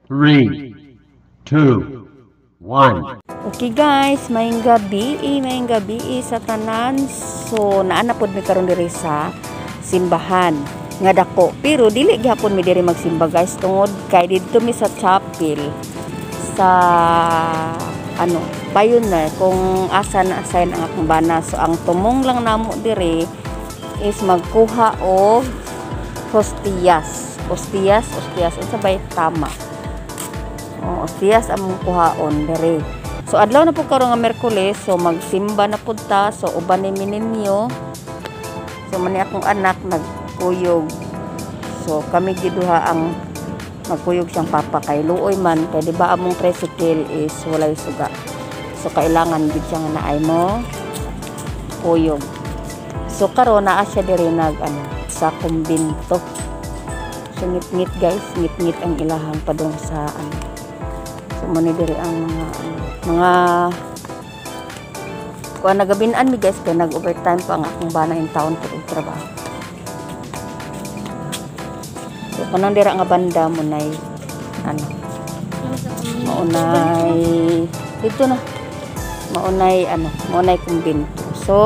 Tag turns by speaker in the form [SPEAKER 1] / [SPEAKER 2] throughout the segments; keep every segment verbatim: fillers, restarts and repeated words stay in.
[SPEAKER 1] Three, two, one.
[SPEAKER 2] Okay guys, maayong gabi, eh, maayong gabi eh, sa tanan. So naa na pod mi karon diri sa simbahan nga dako. Pero dili gyapon mi diri magsimba guys tungod kay didto mi sa chapel sa ano, Pioneer kung asa na assign ang akong bana. So ang tumong lang namo diri is magkuha og hostias. Hostias, hostias unsa bay tama? Oh, hostias among kuhaon diri. So adlaw na po karon nga Miyerkules, so magsimba na pud ta. So uban ni ninyo. So mani akong anak nagkuyog. So kami giduha ang magkuyog siyang papa kay luoy man kay di ba among tricycle is walay suga. So kailangan gid siya nga naay mo kuyog. So karon naa siya diri nag ano sa kumbinto. So ngit-ngit guys, ngit-ngit ang ilahang padung sa ano. So mani diri ang mga ano, mga kuha nagabin-an mi guys kay nag-overtime pa ang akong bana in town for trabaho. So kanang dira nga banda mo nay ano maunay dito na maunay ano maunay kumbinto. So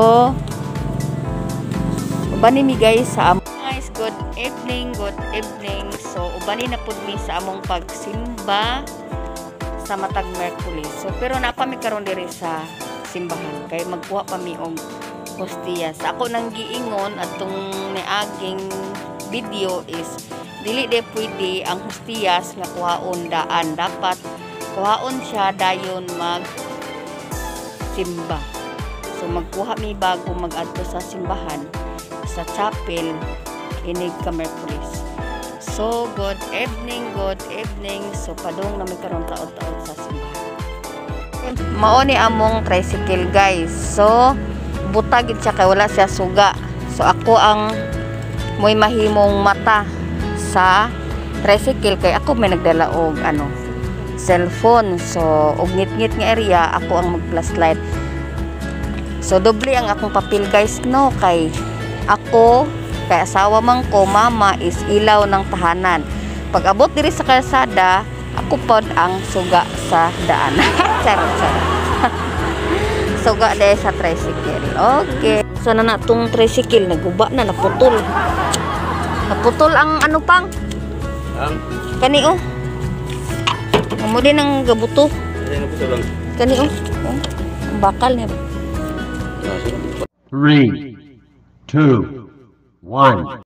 [SPEAKER 2] ubani mi guys sa among guys, good evening, good evening. So ubani na pud mi sa among pagsimba sa matag Miyerkules. So pero napa mi karon diri sa simbahan kay magkuha pa mi og hostias. Ako nang giingon atong niaging video is dili de pwede ang hostias nga kuhaon daan, dapat kuhaon siya dayon mag simba. So magkuha mi bago mag-adto sa simbahan sa chapel inig ka Miyerkules. So, good evening, good evening. So, padung na may karon taod-taod sa simbahan. Mao ni among tricycle guys. So, butagid siya kay wala siya suga. So, ako ang mo'y mahimong mata sa tricycle kay ako may nagdala og ano, cellphone. So, og ngit-ngit nga area, ako ang mag-flashlight. So, doble ang akong papel guys no kay ako kay asawa man ko, mama is ilaw ng tahanan. Pag abot diri sa kalsada, ako pod ang suga sa daan. Charot, charot. Suga dahil sa tricycle. Okay. So na natong tricycle, naguba na, naputol. Naputol ang ano pang? Ang? Kani oh. Amo din ang gabuto. Kani oh. Ang bakal niya.
[SPEAKER 1] Three, two, one.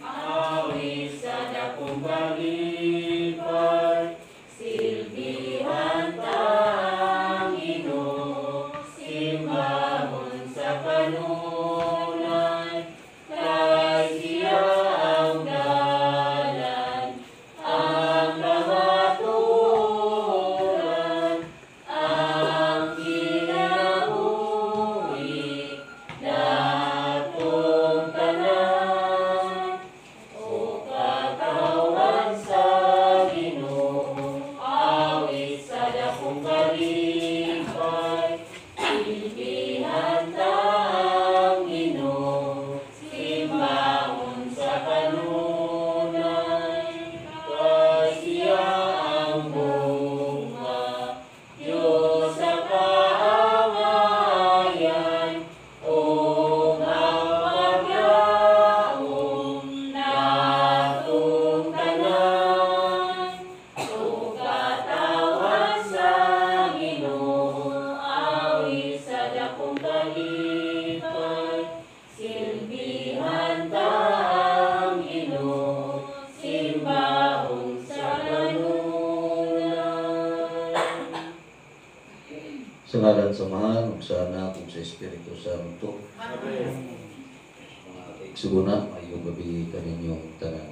[SPEAKER 3] Sa ngalan sa Mahal, ug sa Anak, ug sa Espiritu Santo. Amen. Mga kaigsuuna, mayong gabi kaninyong tanan.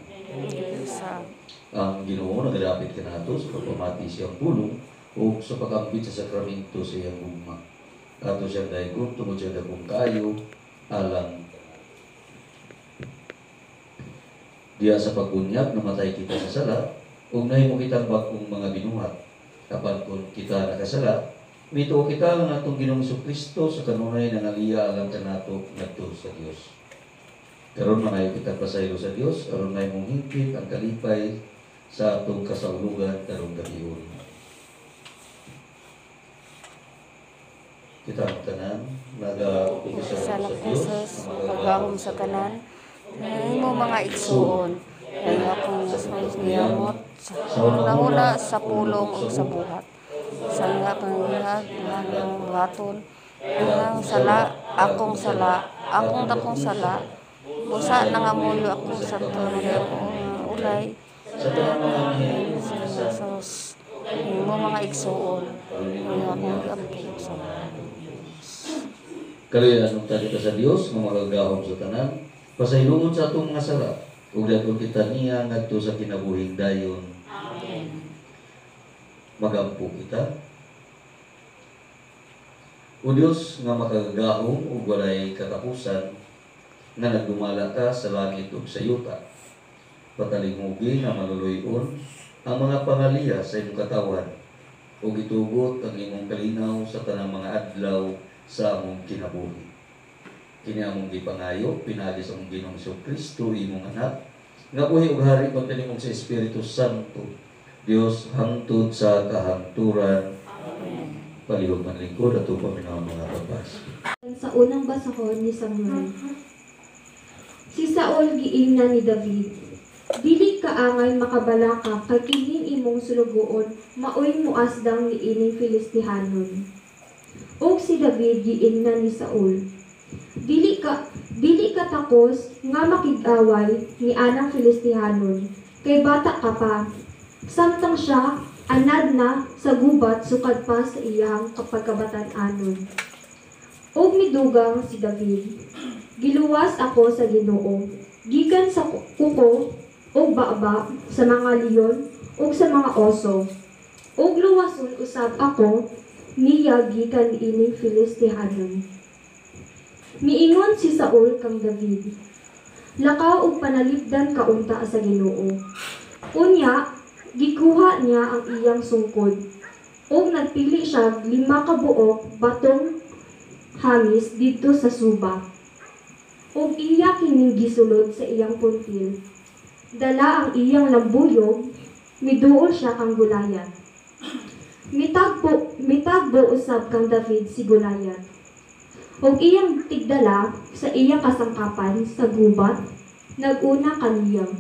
[SPEAKER 3] Ang Ginoo nagadapit kanato sa pagpamati siyang pulong o sa pagambit sa sakramento sa iyang gugma. Ato siyang dahigon tungod siya dakong kaayo alang diya sa pagbunyag namatay kita sa sala ug nahimo kitang bag-ong mga binuhat. Kapag kung kita nakasala, mituo kita ang atong Ginoong Kristo sa kanunay na naliya alam kanato ngadto sa Dios. Karon mangayo kita pasaylo sa Dios aron may mong hingpit ang kalipay sa atong kasaulugan karong gabion. Kita ang tanan, nag-umpisa sa
[SPEAKER 2] Salamat
[SPEAKER 3] Diyos,
[SPEAKER 2] Jesus, pagahom sa tanan. Ay mo mga igsuon. Ay akong niyamot sa huna sa pulong o sa buhat. Sa nga pangyayag, ng buhaton. Ang sala, akong sala, akong dakong sala. Busa nangamuyo akong santo ng ulay.
[SPEAKER 3] sa tanan mga
[SPEAKER 2] Jesus, ay mo mga igsuon. Ay akong amping sa
[SPEAKER 3] Kaya anong tali ka sa Diyos, nga magagahom sa tanan, pasayloon sa atong mga sala, ug dayon kita niya ngadto sa kinabuhing dayon. Magampo kita. O Diyos nga makagahom ug walay katapusan, nga nagdumala ka sa langit ug sa yuta. Patalingugi nga maluluyon ang mga pangaliya sa imong katawan, ug itugot ang imong kalinaw sa tanang mga adlaw sa among kinabuhi. Kini among gipangayo, pinagi sa among Ginoong Kristo, imong anak, nga buhi ug hari pagkanimong sa Espiritu Santo, Dios hangtod sa kahangturan. Palihog man lingkod at paminawon mga babas.
[SPEAKER 4] Sa unang basahon ni Samuel, si Saul giingna ni David, dili kaangay makabalaka kay kining imong sulugoon maoy muasdang ni ining Filistihanon. Og si David giingna ni Saul, dili ka dili ka takos nga makig-away ni anang Filistihanon kay bata ka pa, samtang siya anad na sa gubat sukad pa sa iyang kapagkabatan-anon. Og midugang si David, giluwas ako sa Ginoo, gikan sa kuko og baba sa mga leon ug sa mga oso, ug luwason usab ako niya gikan ining Filistihanon. Miingon si Saul kang David, lakaw og panalipdan kaunta sa Ginoo. Unya, gikuha niya ang iyang sungkod, ug nagpili siya lima ka buok batong hamis didto sa suba. Ug iya kining gisulod sa iyang puntil. Dala ang iyang lambuyog, miduol siya kang Goliath. Mitagbo, mitagbo usab kang David si Goliath. Og iyang tigdala sa iyang kasangkapan sa gubat, naguna kaniyang.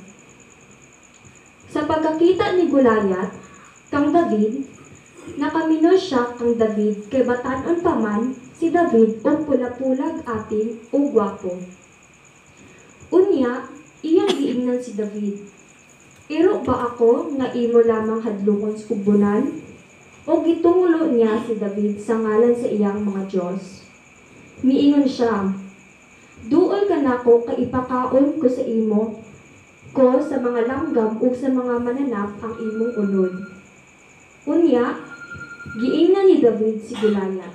[SPEAKER 4] Sa pagkakita ni Goliath, kang David, nakaminos siya kang David kay batan-on pa man si David og pula-pulag atin o gwapo. Unya, iyang giingnan si David, iro ba ako nga imo lamang hadlokon sa kubunan? O gitungulo niya si David sa ngalan sa iyang mga Diyos. Miingon siya, duol ka nako kay ipakaon ko sa imo ko sa mga langgam ug sa mga mananap ang imong unod. Unya, giingnan ni David si Goliath.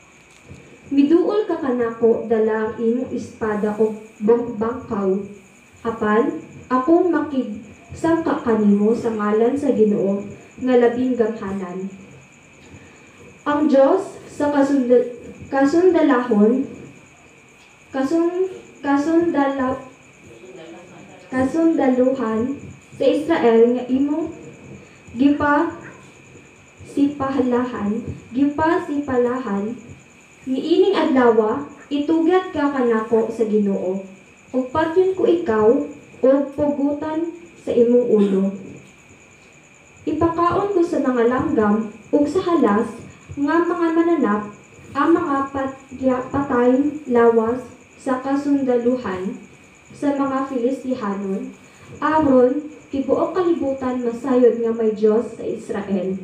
[SPEAKER 4] Miduol ka kanako dala ang imong espada o bangkaw. Apan, akong makigsangka kanimo sa ngalan sa Ginoo nga labing gamhanan. Ang Diyos sa kasundal kasundalahon kasun kasundala kasundaluhan sa Israel nga imong gipa sipahalahan gipa sipalahan niining adlaw itugat ka kanako sa Ginoo ug patyon ko ikaw ug pugutan sa imong ulo. Ipakaon ko sa mga langgam ug sa halas nga mga mananap ang mga patay lawas sa kasundaluhan sa mga Filistihanon, aron tibuok kalibutan masayod nga may Diyos sa Israel.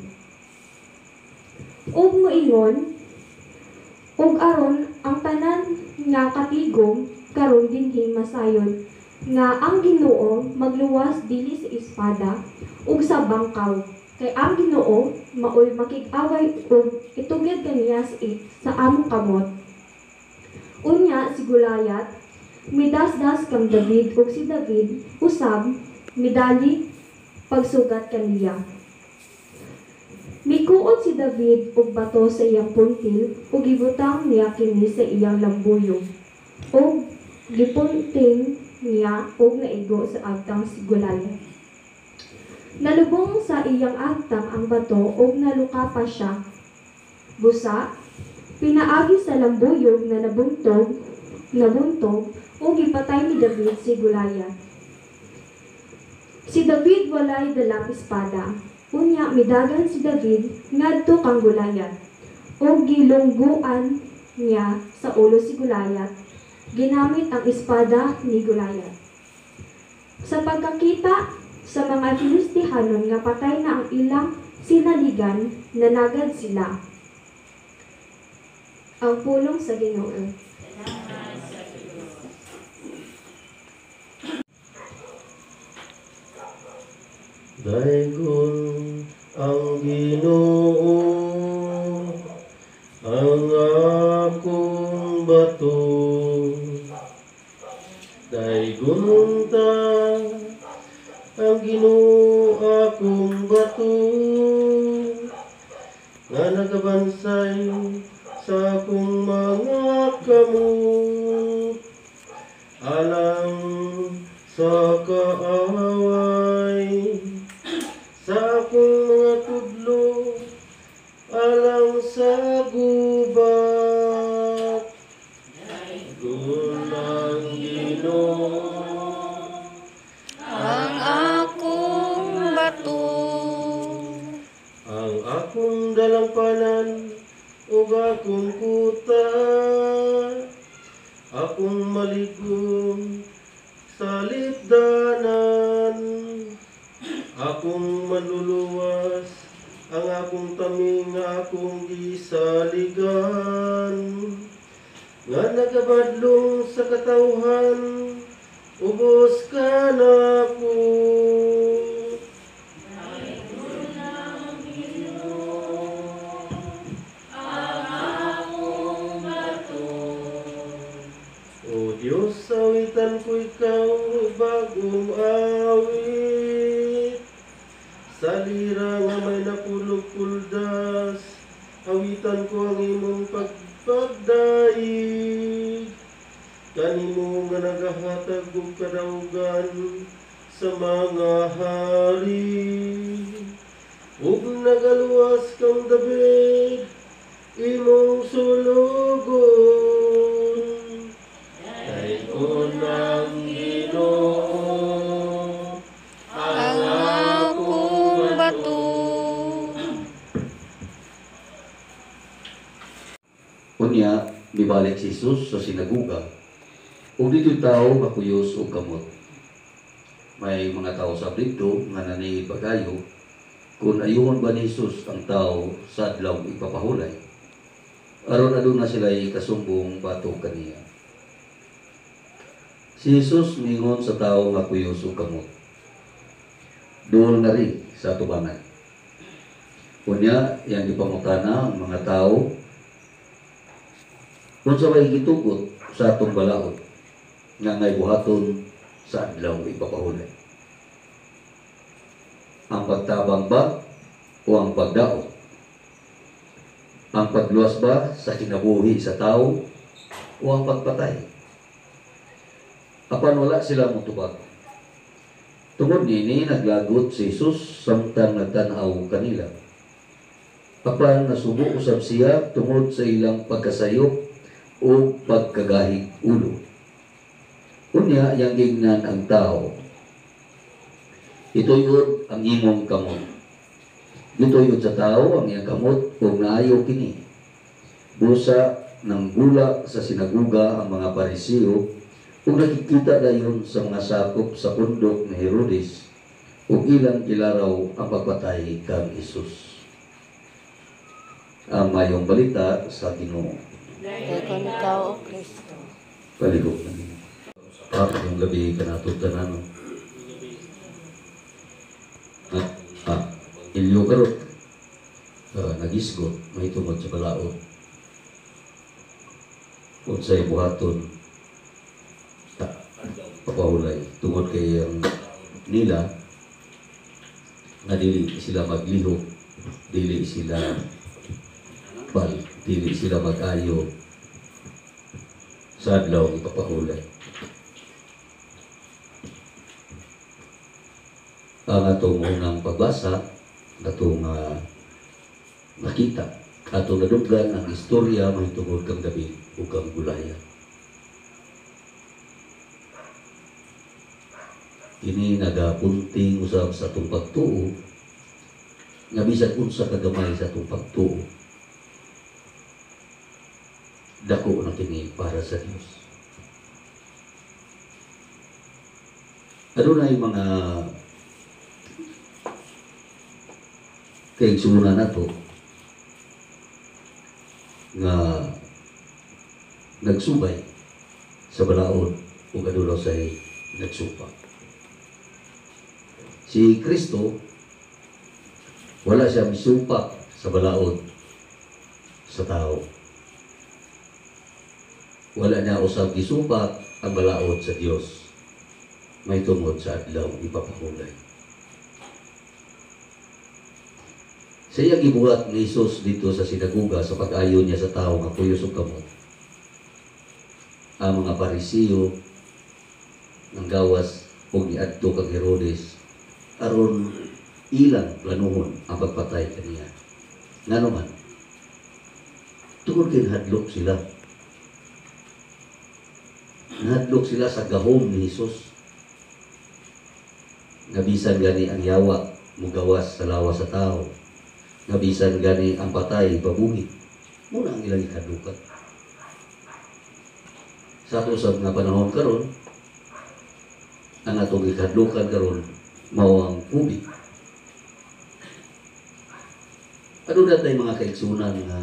[SPEAKER 4] Ug moingon, ug aron ang tanan nga katigom karon dinhi masayod nga ang Ginoo magluwas dili sa espada ug sa bangkaw. Kay ang Ginoo maoy makig-away ug itugid kaniya sa, sa among kamot. Unya si Goliath midasdas kang David ug si David usab midali pagsugat kaniya. Mikuot si David og bato sa iyang puntil ug gibutang niya kini sa iyang lambuyog. Ug gipunting niya og naigo sa agtang si Goliath. Nalubong sa iyang atang ang bato ug naluka pa siya. Busa, pinaagi sa lambuyog na nabuntog, nabuntog ug gipatay ni David si Goliath. Si David walay dalang espada. Unya midagan si David ngadto kang Goliath ug gilungguan niya sa ulo si Goliath ginamit ang espada ni Goliath. Sa pagkakita sa mga Filistihanon nga patay na ang ilang sinaligan, nanagad sila. Ang pulong sa Ginoo.
[SPEAKER 5] Daigon ang Ginoo, ang akong bato. Daigon ta ang Ginoo akong bato, nga nagabansay sa akong mga kamot, alang sa kaaway, sa akong mga tudlo, alang sa gubat. Daigon ang Ginoo,
[SPEAKER 2] Ang akong bato.
[SPEAKER 5] ang akong dalampanan ug akong kuta, akong maligom sa litdanan, akong manluluwas, ang akong taming nga akong gisaligan, nga nagabadlong sa katawhan, ubos ka na ko. O Diyos, awitan ko ikaw bagong awit, sa lira nga may napulog-puldas, awitan ko ang imong pagpagdaig, kanimo nga nagahatag og kadaugan sa mga hari, ug nagaluwas kang David imong sulugon. Daigon ang Ginoo,
[SPEAKER 2] Ang akong bato.
[SPEAKER 3] Unya, mibalik si Jesus sa sinaguga. Ug dito'y tao makuyos o kamot. May mga tao sa dito nga naningid pagayo kung ayuhon ba ni Jesus ang tao sa adlaw ipapahulay. Aron aduna sila ikasumbong bato kaniya. Si Jesus mingon sa tao nga kuyos o kamot. Doon na rin sa tubangan. Unya, yang ipamutana ang mga tao kung sa may gitugot sa atong balaod nga ngay buhaton sa adlaw ipapahulay. Ang pagtabang ba o ang pagdaot? Ang pagluwas ba sa kinabuhi sa tao o ang pagpatay? Apan wala sila motubag. Tungod nini naglagot si Jesus samtang nagtanaw kanila. Apan nasubo usab siya tungod sa ilang pagkasayop o pagkagahig ulo. Unya yang gingnan ang tao. Ito yun ang imong kamot. Ito yun sa tao ang iyang kamot kung naayaw kini. Busa ng gula sa sinaguga ang mga Pariseo kung nakikita dayon sa mga sakop sa pundok ni Herodes ug ilang kilaraw ang pagpatay kang Hesus. Ang mayong balita sa Ginoo.
[SPEAKER 2] Daigon ikaw, O Kristo.
[SPEAKER 3] Paligog na niyo. At yung gabi ka natutanan. Ah, ah, ilyo karot. Uh, nagisgot, may tungod sa balaod. Kung sa'y buhaton, ta, papahulay. Tungod kay ang nila, nga dili sila magliho, dili sila bal, dili sila mag-ayo sa adlaw ipapahulay. ang atong unang pagbasa, atong uh, nakita, atong naduggan ang istorya mahitungod kang David ug kang Goliath. Ini nagapunting usab sa atong pagtuo, nga bisan unsa kagamay sa atong pagtuo, dako na kini para sa Dios. Adunay mga kaigsunan nato nga nagsubay sa balaod ug aduna say nagsupa. Si Kristo wala siya misupa sa balaod sa tao. Wala niya usab gisupa ang balaod sa Dios. May tungod sa adlaw ipapahulay. Sa iya gibuhat ni Jesus dito sa sinagoga sa pag-ayo niya sa tao nga kuyos ug kamot. Ang mga Parisiyo ng gawas ug niadto kang Herodes aron ilang planuhon ang pagpatay kaniya. Ngano man, tungod kay hadlok sila. Nahadlok sila sa gahom ni Jesus. Nabisan gani ang yawa mugawas sa lawas sa tao. Nabisan gani ang patay pabuhi. Muna ang ilang ikadlukan. Sa usab nga panahon karon, ang atong ikadlukan karon mao ang COVID. Ano datay mga kaigsunan nga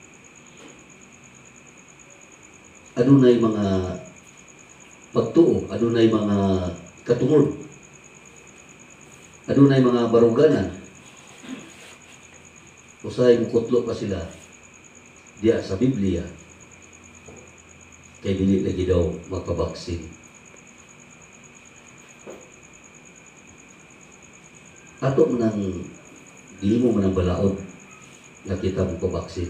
[SPEAKER 3] adunay mga pagtuo, adunay mga katungod, adunay mga baruganan. Usay mukutlo pa sila diya sa Biblia kay dili lagi daw magpabaksin. Ato man ang di mo man ang balaod nga kita magpabaksin.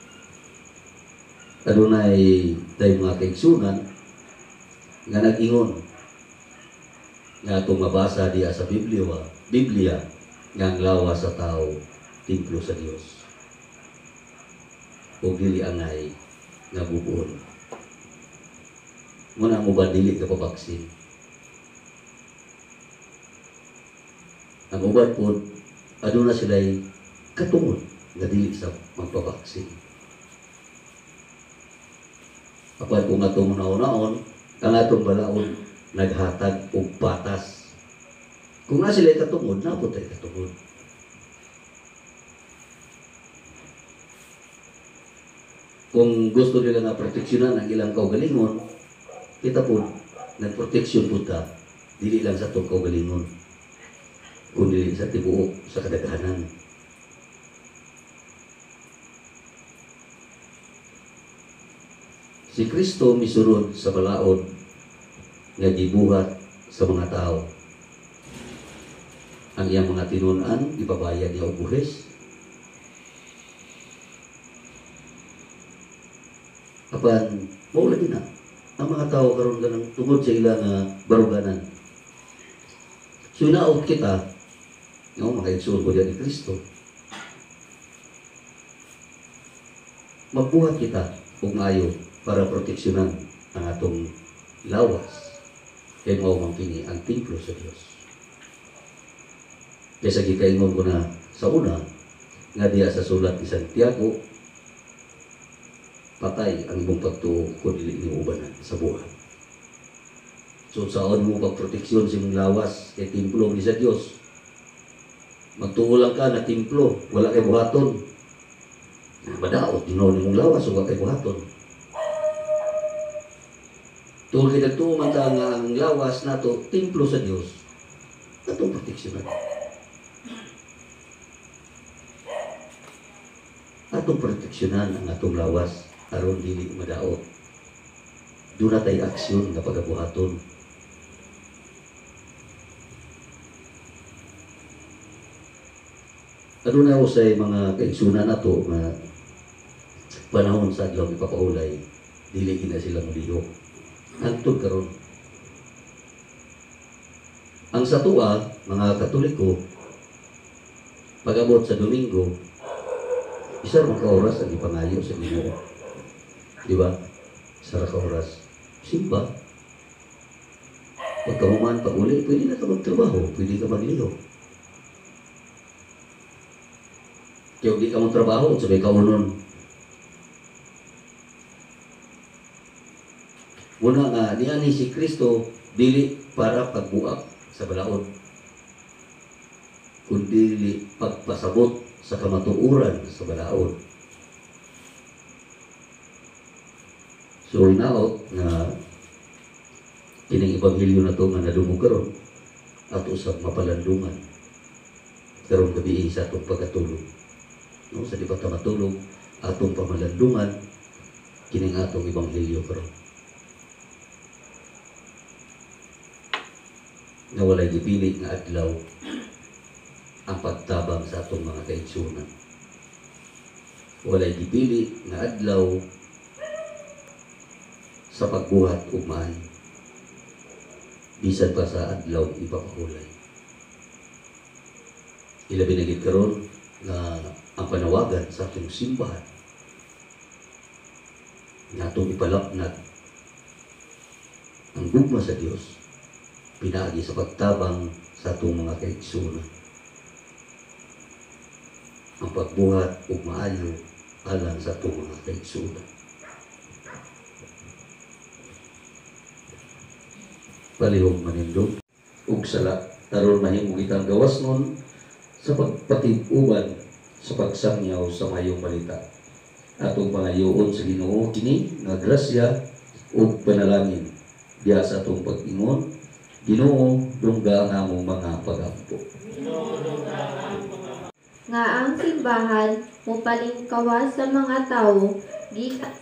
[SPEAKER 3] Adunay tay mga kaigsunan nga nag-ingon nga itong mabasa diya sa Biblia, Biblia nga ang lawas sa tao, templo sa Dios. O dili angay nga bubuon. Muna mo ba dili ka pabaksin? Ang uban po, aduna sila'y katungod nga dili sa magpabaksin. Apan kung atong naon-naon, ang atong balaod naghatag og patas. Kung na sila katungod, napot ay katungod. Kung gusto nila nga proteksyonan ang ilang kaugalingon, kita po, nagproteksyon po ta, dili lang sa itong kaugalingon, kundi sa tibuok, sa kadaghanan. Si Kristo misunod sa balaod nga gibuhat sa mga tao. Ang iyang mga tinunan, ipabayad niya og buhis. Apan, maula din na. Ang mga tao karon ganang tungod sa ilang uh, baruganan. So, inaot kita, yung mga igsoon ko diyan ni Kristo. Magbuhat kita kung ayo para proteksyonan ang atong lawas. Kaya mao man kini ang templo sa Dios. Kaya gikaingon ko na sa una, nga diya sa sulat ni Santiago, patay ang imong pagtuo kung dili nimo ubanan sa buhat. So saon mo pagproteksyon sa imong lawas kay templo ni sa Dios. Magtuo lang ka na templo, wala kay buhaton. Madaot dinaw nimong lawas wala kay buhaton. Tuol kay nagtuo man ta nga ang lawas nato templo sa Dios. Atong proteksyonan. Atong proteksyonan ang atong lawas aron dili madaot. Duna tay aksyon nga pagabuhaton. Aduna usay mga kaigsunan nato nga panahon sa adlaw ipapahulay dili gina sila mulihok. Hangtod karon Ang sa tuwa, mga Katoliko, pag-abot sa Domingo, isa rin ka oras ang ipangayo sa Ginoo. Di ba? Isa rin ka oras. Simba. Pagka humaan pag uli, pwede na ka magtrabaho, pwede ka magliho. Kaya di ka magtrabaho, sabay ka unon. Una nga, niya ni si Kristo, dili para pagbuak sa balaod, kundi dili pagpasabot sa kamatuuran sa balaod. So, inaot na kining ebanghelyo na to nga nadumog karon at usab mapalandungan karon gabi sa atong pagkatulog. No, sa di pa ta matulog atong pamalandungan kining atong ebanghelyo karon. Na walay gipili nga adlaw ang pagtabang sa atong mga kaigsunan. Walay gipili nga adlaw sa pagbuhat ug maayo. Bisan pa sa adlaw ipapahulay. Ilabi na gid karon na ang panawagan sa atong simbahan na atong ipalapnag ang gugma sa Dios pinaagi sa pagtabang sa atong mga kaigsunan. Ang pagbuhat ug maayo alang sa atong mga kaigsunan. Palihog manindog ug sala aron mahimo kitang gawas nun sa pagpatib-uban sa pagsangyaw sa mayong balita. Atong pangayoon sa Ginoo kini nga grasya ug panalangin diha sa atong pag-ingon. Ginoo, dungga ang among mga pagampo.
[SPEAKER 4] Nga ang simbahan mupalingkawas sa mga tawo gikan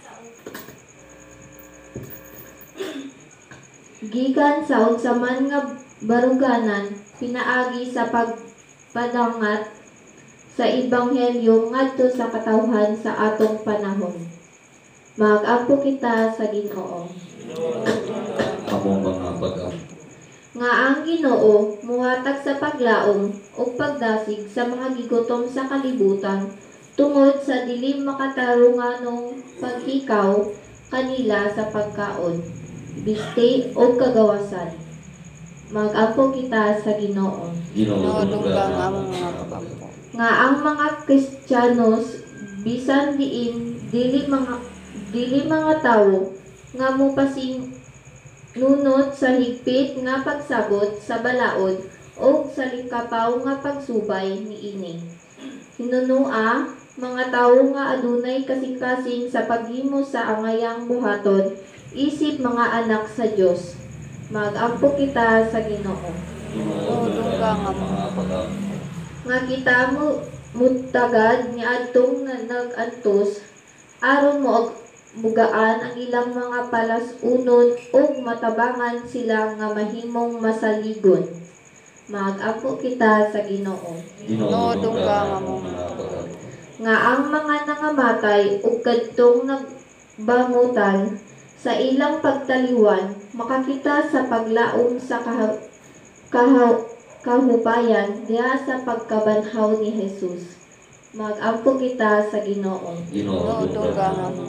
[SPEAKER 4] gikan sa unsaman nga baruganan pinaagi sa pagpadangat sa ebanghelyo ngadto sa katawhan sa atong panahon. Mag-ampo kita sa Ginoo.
[SPEAKER 3] Among mga pagampo.
[SPEAKER 4] Nga ang Ginoo muhatag sa paglaom o pagdasig sa mga gigutom sa kalibutan tungod sa dili makatarunganong paghikaw kanila sa pagkaon, biste o kagawasan. Mag-ampo kita sa Ginoo.
[SPEAKER 3] Ginoo,
[SPEAKER 2] Dungga ang among mga pagampo.
[SPEAKER 4] Nga ang mga Kristiyanos bisan diin dili mga dili mga tawo nga mupasing nunot sa higpit nga pagsabot sa balaod o sa likapaw nga pagsubay niini. Hinunua mga tawo nga adunay kasing-kasing sa paghimo sa angayang buhaton isip mga anak sa Dios. Mag-ampo kita sa Ginoo.
[SPEAKER 2] Oo, dungga ang among
[SPEAKER 3] mga pagampo.
[SPEAKER 4] Nga kita mo mutagad ni adtong na nag-antos aron mo og bugaan ang ilang mga palas-unon ug matabangan sila nga mahimong masaligon. Mag-ampo kita sa Ginoo.
[SPEAKER 3] Ginoo,
[SPEAKER 2] dungga ang
[SPEAKER 3] among
[SPEAKER 2] among
[SPEAKER 3] mga pagampo.
[SPEAKER 4] Nga ang mga nangamatay ug kadtong nagbangutan sa ilang pagtaliwan makakita sa paglaom sa kaha, kaha, kahubayan diha sa pagkabanhaw ni Jesus. Mag-ampo kita sa Ginoo.
[SPEAKER 3] Ginoo,
[SPEAKER 2] Oo, dungga ang among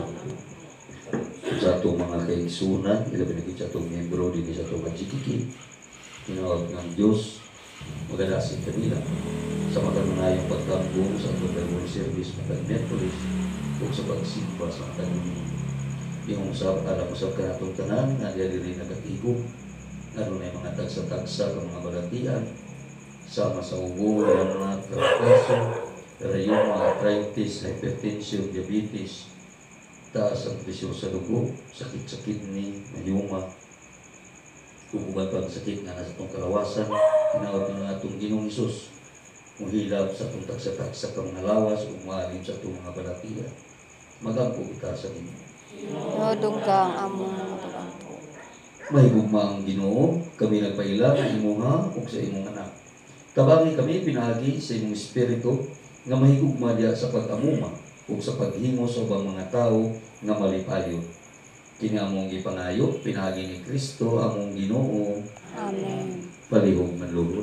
[SPEAKER 3] sa atong mga kaigsunan, ilabi na gid sa atong membro dinhi sa atong G K K. Tinawag ng Dios magalasin kanila sa makanunayang pagkambong sa atong Bible service matag Methodist ug sa pagsimba sa kanunay. Yung sa alam sa kanatong tanan nga dili nagatibok ano na mga tagsa-tagsa ng mga balatian sama sa ubo ng mga kaso, rayuma, arthritis, hypertension, diabetes, taas ang presyon sa dugo, sakit sa kidney, mayuma, ubugan pang sakit nga nasa itong kalawasan, tinawag na itong Ginoong Hesus, muhilab sa itong tagsa-tagsa kang nalawas, umalim sa itong mga balatian. Magampo kita sa Ginoo.
[SPEAKER 2] Oo, dungga ang among mga pagampo.
[SPEAKER 3] Mahigugma ang Ginoo, kami nagpaila sa imuha ug sa imong anak. Tabangi kami pinagi sa imong espiritu nga mahigugma diha sa pag-amuma ug sa paghimo sa ubang mga tawo nga malipayon. Kini among gipangayo pinagi ni Kristo among Ginoo.
[SPEAKER 2] Amen.
[SPEAKER 3] palihog manlugod.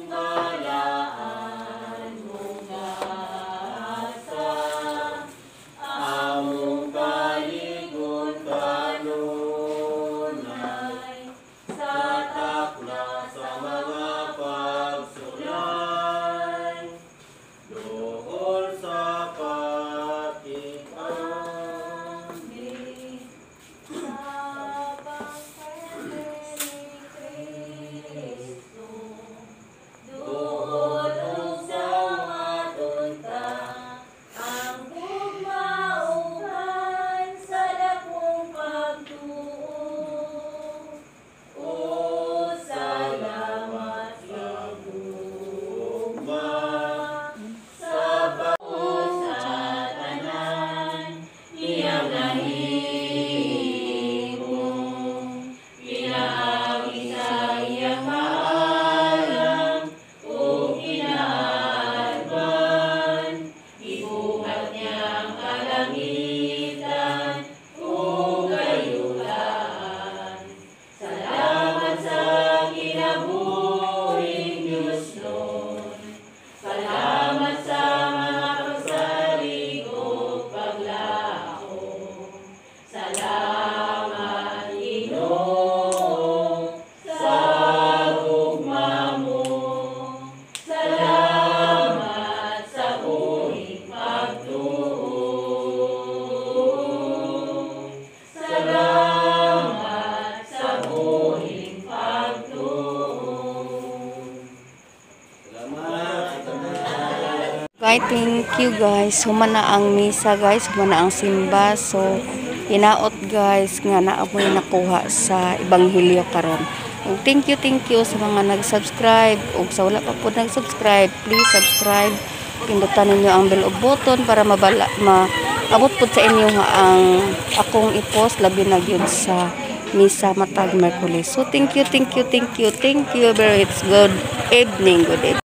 [SPEAKER 5] Among kaligon kanunay sa takna sa mga pagsulay dool sa patikan
[SPEAKER 6] Sa pagpwede ni Kristo, doon sa matunta, ang gumauban sa dakong pagtuo. O salamat sa gugma, sa baon sa tanan, iyang nahimo. Pinaagi sa iyang maalam, o kinaalban, ibuhat niya ang kalangitan, o kayulan. Salamat sa kinabuhing Diyos nun. Salamat sa mga pagsalig o paglao. Salamat, Ginoo, sa gugma mo. Salamat sa buhing pagtuo. Salamat sa buhing pagtuo.
[SPEAKER 2] Guys, thank you guys. Humana ang misa guys, humana ang simba. So, hinaot guys nga naamoy nakuha sa Ebanghelyo karon. Ug thank you, thank you sa mga nag-subscribe. Ug sa wala pa po nag-subscribe, please subscribe. Pindutan ninyo ang bell button para mabala, maabot po sa inyo nga ang akong i-post labi na gyud sa misa matag Merkulis. So, thank you, thank you, thank you, thank you. Very it's good evening, good evening.